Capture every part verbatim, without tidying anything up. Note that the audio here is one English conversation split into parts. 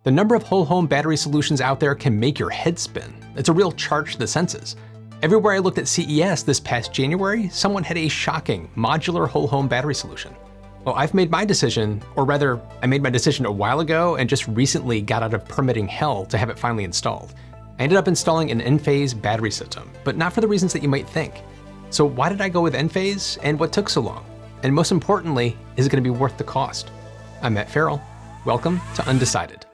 The number of whole home battery solutions out there can make your head spin. It's a real charge to the senses. Everywhere I looked at C E S this past January, someone had a shocking modular whole home battery solution. Well, I've made my decision, or rather, I made my decision a while ago and just recently got out of permitting hell to have it finally installed. I ended up installing an Enphase battery system, but not for the reasons that you might think. So why did I go with Enphase, and what took so long? And most importantly, is it going to be worth the cost? I'm Matt Ferrell. Welcome to Undecided.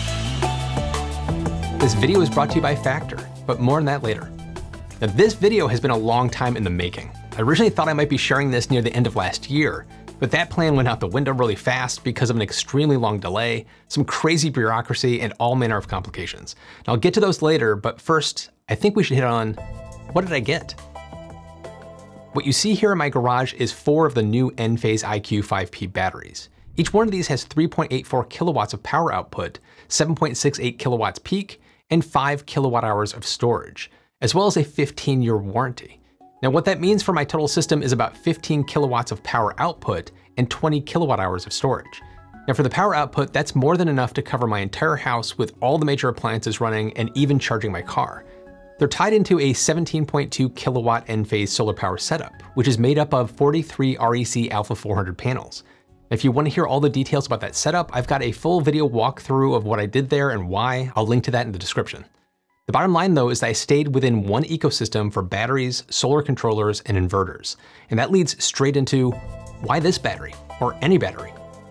This video is brought to you by Factor, but more on that later. Now, this video has been a long time in the making. I originally thought I might be sharing this near the end of last year, but that plan went out the window really fast because of an extremely long delay, some crazy bureaucracy, and all manner of complications. Now, I'll get to those later, but first, I think we should hit on, what did I get? What you see here in my garage is four of the new Enphase I Q five P batteries. Each one of these has three point eight four kilowatts of power output, seven point six eight kilowatts peak, and five kilowatt hours of storage, as well as a fifteen year warranty. Now, what that means for my total system is about fifteen kilowatts of power output and twenty kilowatt hours of storage. Now, for the power output, that's more than enough to cover my entire house with all the major appliances running and even charging my car. They're tied into a seventeen point two kilowatt Enphase solar power setup, which is made up of forty-three R E C Alpha four hundred panels. If you want to hear all the details about that setup, I've got a full video walkthrough of what I did there and why. I'll link to that in the description. The bottom line, though, is that I stayed within one ecosystem for batteries, solar controllers, and inverters. And that leads straight into, why this battery, or any battery?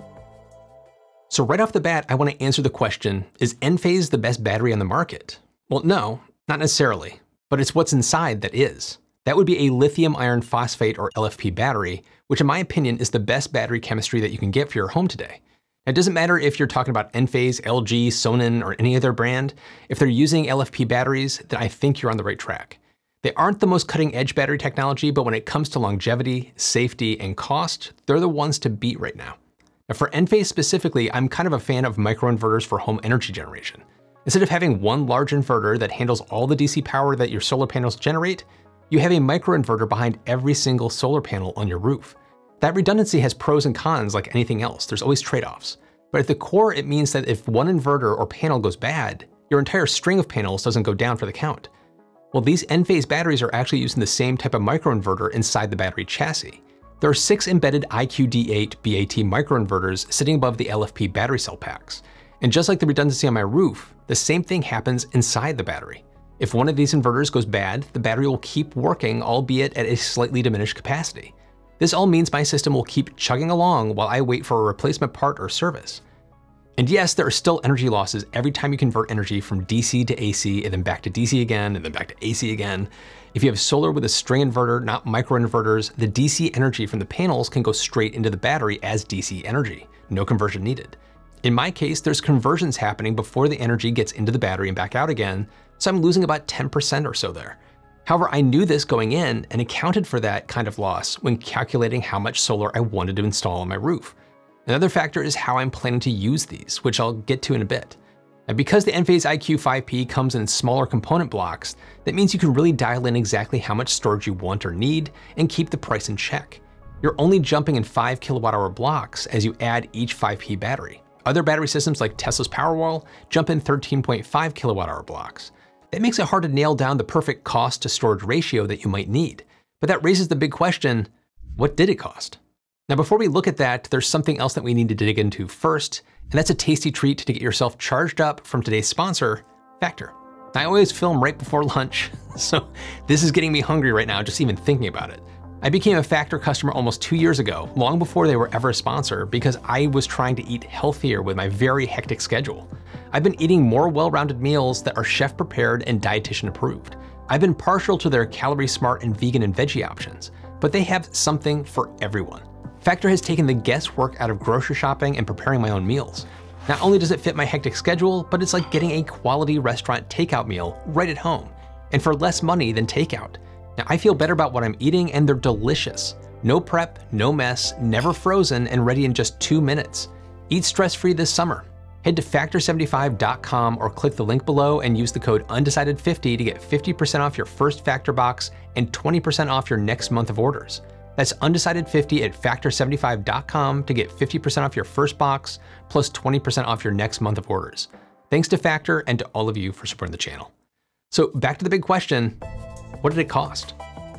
So right off the bat, I want to answer the question, is Enphase the best battery on the market? Well, no, not necessarily, but it's what's inside that is. That would be a lithium iron phosphate, or L F P battery, which in my opinion is the best battery chemistry that you can get for your home today. It doesn't matter if you're talking about Enphase, L G, Sonnen, or any other brand. If they're using L F P batteries, then I think you're on the right track. They aren't the most cutting edge battery technology, but when it comes to longevity, safety, and cost, they're the ones to beat right now. Now, for Enphase specifically, I'm kind of a fan of microinverters for home energy generation. Instead of having one large inverter that handles all the D C power that your solar panels generate, you have a microinverter behind every single solar panel on your roof. That redundancy has pros and cons like anything else. There's always trade-offs. But at the core, it means that if one inverter or panel goes bad, your entire string of panels doesn't go down for the count. Well, these Enphase batteries are actually using the same type of microinverter inside the battery chassis. There are six embedded I Q D eight B A T microinverters sitting above the L F P battery cell packs. And just like the redundancy on my roof, the same thing happens inside the battery. If one of these inverters goes bad, the battery will keep working, albeit at a slightly diminished capacity. This all means my system will keep chugging along while I wait for a replacement part or service. And yes, there are still energy losses every time you convert energy from D C to A C and then back to D C again and then back to A C again. If you have solar with a string inverter, not microinverters, the D C energy from the panels can go straight into the battery as D C energy. No conversion needed. In my case, there's conversions happening before the energy gets into the battery and back out again, so I'm losing about ten percent or so there. However, I knew this going in and accounted for that kind of loss when calculating how much solar I wanted to install on my roof. Another factor is how I'm planning to use these, which I'll get to in a bit. And because the Enphase I Q five P comes in smaller component blocks, that means you can really dial in exactly how much storage you want or need and keep the price in check. You're only jumping in five kilowatt hour blocks as you add each five P battery. Other battery systems like Tesla's Powerwall jump in thirteen point five kilowatt hour blocks. That makes it hard to nail down the perfect cost to storage ratio that you might need. But that raises the big question, what did it cost? Now, before we look at that, there's something else that we need to dig into first, and that's a tasty treat to get yourself charged up from today's sponsor, Factor. I always film right before lunch, so this is getting me hungry right now just even thinking about it. I became a Factor customer almost two years ago, long before they were ever a sponsor, because I was trying to eat healthier with my very hectic schedule. I've been eating more well-rounded meals that are chef prepared and dietitian approved. I've been partial to their calorie smart and vegan and veggie options, but they have something for everyone. Factor has taken the guesswork out of grocery shopping and preparing my own meals. Not only does it fit my hectic schedule, but it's like getting a quality restaurant takeout meal right at home, and for less money than takeout. Now, I feel better about what I'm eating, and they're delicious. No prep, no mess, never frozen, and ready in just two minutes. Eat stress-free this summer. Head to factor seventy-five dot com or click the link below and use the code undecided fifty to get fifty percent off your first Factor box and twenty percent off your next month of orders. That's undecided fifty at factor seventy-five dot com to get fifty percent off your first box plus twenty percent off your next month of orders. Thanks to Factor and to all of you for supporting the channel. So back to the big question, what did it cost?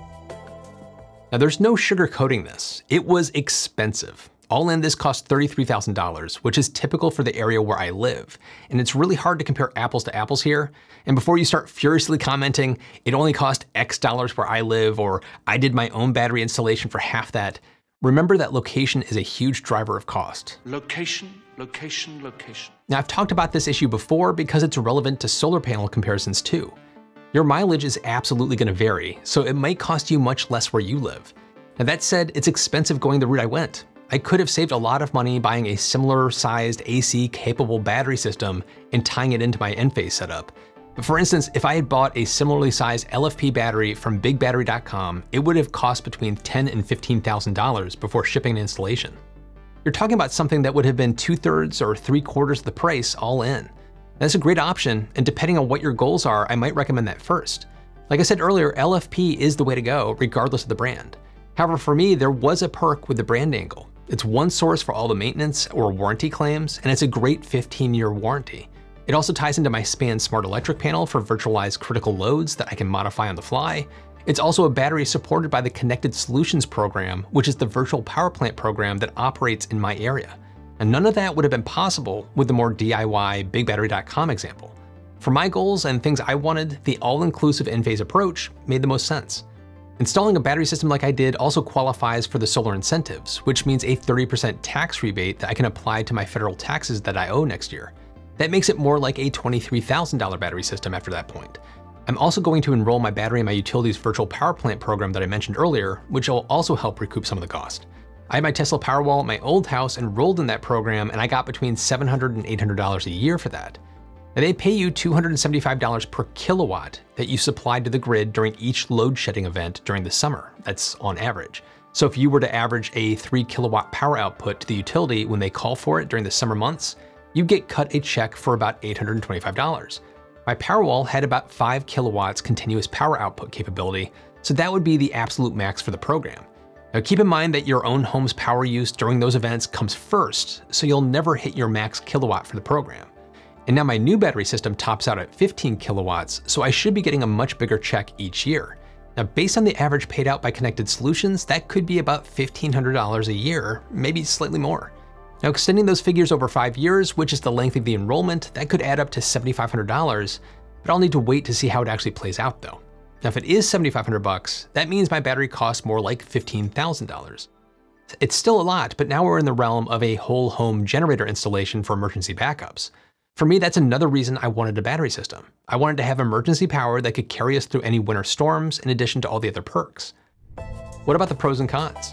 Now there's no sugarcoating this. It was expensive. All in, this cost thirty-three thousand dollars, which is typical for the area where I live. And it's really hard to compare apples to apples here. And before you start furiously commenting, it only cost X dollars where I live, or I did my own battery installation for half that, remember that location is a huge driver of cost. Location, location, location. Now I've talked about this issue before because it's relevant to solar panel comparisons too. Your mileage is absolutely gonna vary, so it might cost you much less where you live. Now that said, it's expensive going the route I went. I could have saved a lot of money buying a similar sized A C capable battery system and tying it into my Enphase setup. But for instance, if I had bought a similarly sized L F P battery from big battery dot com, it would have cost between ten thousand dollars and fifteen thousand dollars before shipping and installation. You're talking about something that would have been two thirds or three quarters of the price all in. That's a great option, and depending on what your goals are, I might recommend that first. Like I said earlier, L F P is the way to go, regardless of the brand. However, for me, there was a perk with the brand angle. It's one source for all the maintenance or warranty claims, and it's a great fifteen year warranty. It also ties into my Span Smart Electric panel for virtualized critical loads that I can modify on the fly. It's also a battery supported by the Connected Solutions program, which is the virtual power plant program that operates in my area. And none of that would have been possible with the more D I Y big battery dot com example. For my goals and things I wanted, the all-inclusive Enphase approach made the most sense. Installing a battery system like I did also qualifies for the solar incentives, which means a thirty percent tax rebate that I can apply to my federal taxes that I owe next year. That makes it more like a twenty-three thousand dollar battery system after that point. I'm also going to enroll my battery in my utility's virtual power plant program that I mentioned earlier, which will also help recoup some of the cost. I had my Tesla Powerwall at my old house enrolled in that program, and I got between seven hundred dollars and eight hundred dollars a year for that. Now they pay you two hundred seventy-five dollars per kilowatt that you supplied to the grid during each load shedding event during the summer. That's on average. So if you were to average a three kilowatt power output to the utility when they call for it during the summer months, you get cut a check for about eight hundred twenty-five dollars. My Powerwall had about five kilowatts continuous power output capability, so that would be the absolute max for the program. Now keep in mind that your own home's power use during those events comes first, so you'll never hit your max kilowatt for the program. And now my new battery system tops out at fifteen kilowatts, so I should be getting a much bigger check each year. Now based on the average paid out by Connected Solutions, that could be about fifteen hundred dollars a year, maybe slightly more. Now extending those figures over five years, which is the length of the enrollment, that could add up to seven thousand five hundred dollars, but I'll need to wait to see how it actually plays out though. Now if it is seven thousand five hundred bucks, that means my battery costs more like fifteen thousand dollars. It's still a lot, but now we're in the realm of a whole home generator installation for emergency backups. For me, that's another reason I wanted a battery system. I wanted to have emergency power that could carry us through any winter storms in addition to all the other perks. What about the pros and cons?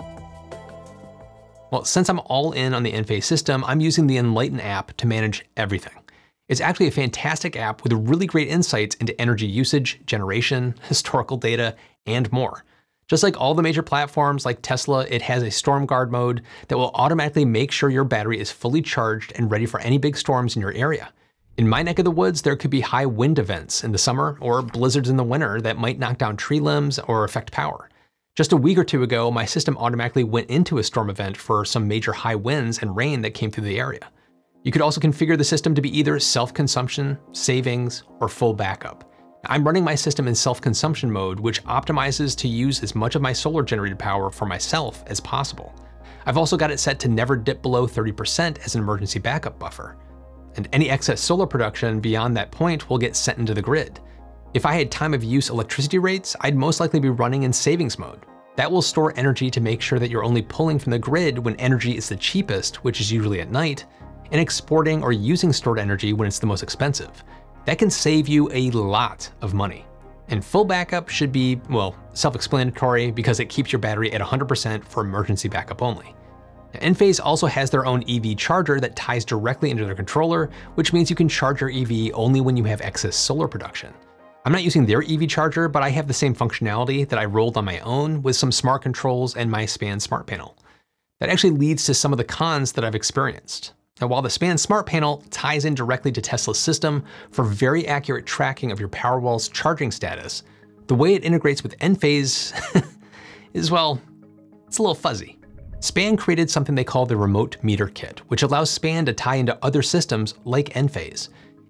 Well, since I'm all in on the Enphase system, I'm using the Enlighten app to manage everything. It's actually a fantastic app with really great insights into energy usage, generation, historical data, and more. Just like all the major platforms like Tesla, it has a storm guard mode that will automatically make sure your battery is fully charged and ready for any big storms in your area. In my neck of the woods, there could be high wind events in the summer or blizzards in the winter that might knock down tree limbs or affect power. Just a week or two ago, my system automatically went into a storm event for some major high winds and rain that came through the area. You could also configure the system to be either self-consumption, savings, or full backup. I'm running my system in self-consumption mode, which optimizes to use as much of my solar generated power for myself as possible. I've also got it set to never dip below thirty percent as an emergency backup buffer. And any excess solar production beyond that point will get sent into the grid. If I had time of use electricity rates, I'd most likely be running in savings mode. That will store energy to make sure that you're only pulling from the grid when energy is the cheapest, which is usually at night, and exporting or using stored energy when it's the most expensive. That can save you a lot of money. And full backup should be, well, self-explanatory because it keeps your battery at one hundred percent for emergency backup only. Now, Enphase also has their own E V charger that ties directly into their controller, which means you can charge your E V only when you have excess solar production. I'm not using their E V charger, but I have the same functionality that I rolled on my own with some smart controls and my Span Smart Panel. That actually leads to some of the cons that I've experienced. Now, while the Span Smart Panel ties in directly to Tesla's system for very accurate tracking of your Powerwall's charging status, the way it integrates with Enphase is, well, it's a little fuzzy. Span created something they call the Remote Meter Kit, which allows Span to tie into other systems like Enphase.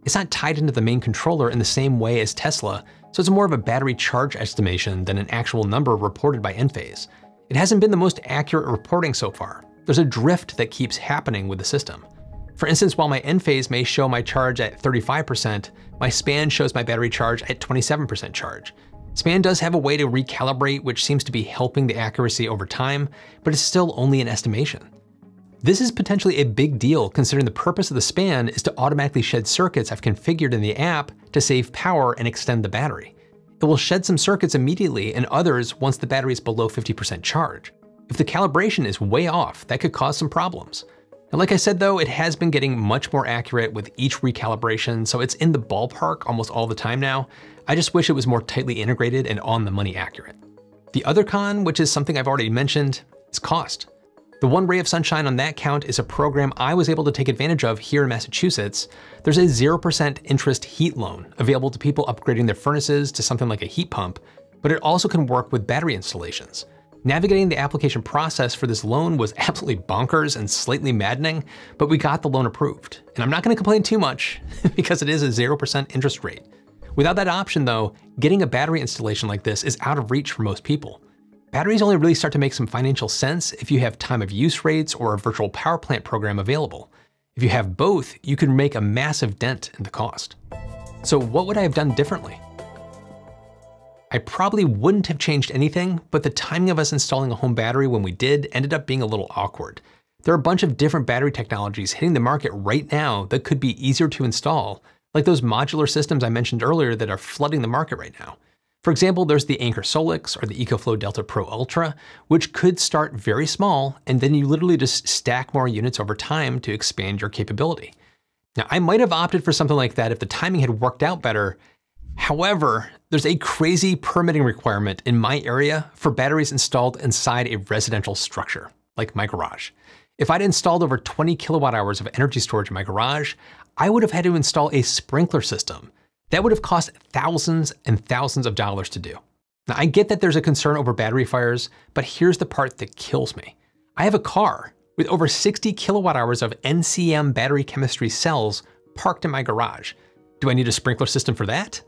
It's not tied into the main controller in the same way as Tesla, so it's more of a battery charge estimation than an actual number reported by Enphase. It hasn't been the most accurate reporting so far. There's a drift that keeps happening with the system. For instance, while my Enphase may show my charge at thirty-five percent, my Span shows my battery charge at twenty-seven percent charge. Span does have a way to recalibrate, which seems to be helping the accuracy over time, but it's still only an estimation. This is potentially a big deal considering the purpose of the Span is to automatically shed circuits I've configured in the app to save power and extend the battery. It will shed some circuits immediately and others once the battery is below fifty percent charge. If the calibration is way off, that could cause some problems. Now, like I said though, it has been getting much more accurate with each recalibration, so it's in the ballpark almost all the time now. I just wish it was more tightly integrated and on the money accurate. The other con, which is something I've already mentioned, is cost. The one ray of sunshine on that count is a program I was able to take advantage of here in Massachusetts. There's a zero percent interest heat loan available to people upgrading their furnaces to something like a heat pump, but it also can work with battery installations. Navigating the application process for this loan was absolutely bonkers and slightly maddening, but we got the loan approved. And I'm not gonna complain too much because it is a zero percent interest rate. Without that option though, getting a battery installation like this is out of reach for most people. Batteries only really start to make some financial sense if you have time of use rates or a virtual power plant program available. If you have both, you can make a massive dent in the cost. So what would I have done differently? I probably wouldn't have changed anything, but the timing of us installing a home battery when we did ended up being a little awkward. There are a bunch of different battery technologies hitting the market right now that could be easier to install, like those modular systems I mentioned earlier that are flooding the market right now. For example, there's the Anker Solix or the EcoFlow Delta Pro Ultra, which could start very small, and then you literally just stack more units over time to expand your capability. Now, I might have opted for something like that if the timing had worked out better. However, there's a crazy permitting requirement in my area for batteries installed inside a residential structure, like my garage. If I'd installed over twenty kilowatt hours of energy storage in my garage, I would have had to install a sprinkler system. That would have cost thousands and thousands of dollars to do. Now, I get that there's a concern over battery fires, but here's the part that kills me. I have a car with over sixty kilowatt hours of N C M battery chemistry cells parked in my garage. Do I need a sprinkler system for that?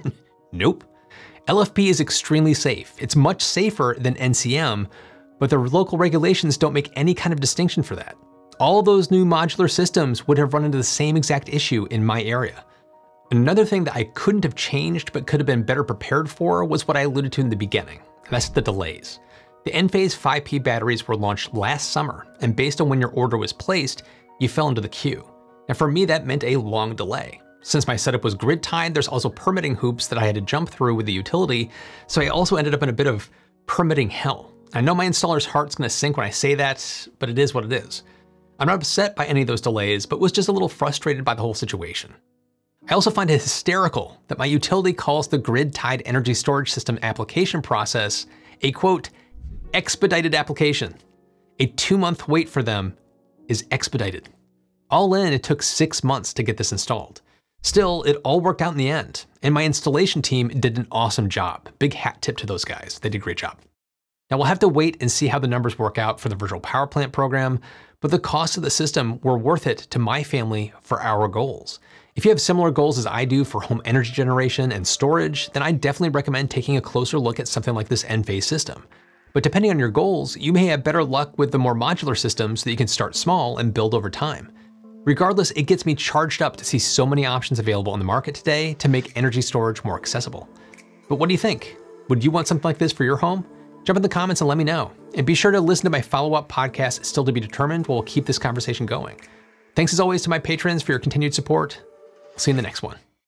Nope. L F P is extremely safe. It's much safer than N C M, but the local regulations don't make any kind of distinction for that. All those new modular systems would have run into the same exact issue in my area. Another thing that I couldn't have changed but could have been better prepared for was what I alluded to in the beginning, and that's the delays. The Enphase five P batteries were launched last summer, and based on when your order was placed, you fell into the queue. And for me, that meant a long delay. Since my setup was grid tied, there's also permitting hoops that I had to jump through with the utility, so I also ended up in a bit of permitting hell. I know my installer's heart's gonna sink when I say that, but it is what it is. I'm not upset by any of those delays, but was just a little frustrated by the whole situation. I also find it hysterical that my utility calls the grid-tied energy storage system application process a quote, expedited application. A two-month wait for them is expedited. All in, it took six months to get this installed. Still, it all worked out in the end, and my installation team did an awesome job. Big hat tip to those guys, they did a great job. Now we'll have to wait and see how the numbers work out for the virtual power plant program, but the costs of the system were worth it to my family for our goals. If you have similar goals as I do for home energy generation and storage, then I definitely recommend taking a closer look at something like this Enphase system. But depending on your goals, you may have better luck with the more modular systems that you can start small and build over time. Regardless, it gets me charged up to see so many options available on the market today to make energy storage more accessible. But what do you think? Would you want something like this for your home? Jump in the comments and let me know. And be sure to listen to my follow-up podcast, Still to Be Determined, where we'll keep this conversation going. Thanks as always to my patrons for your continued support. See you in the next one.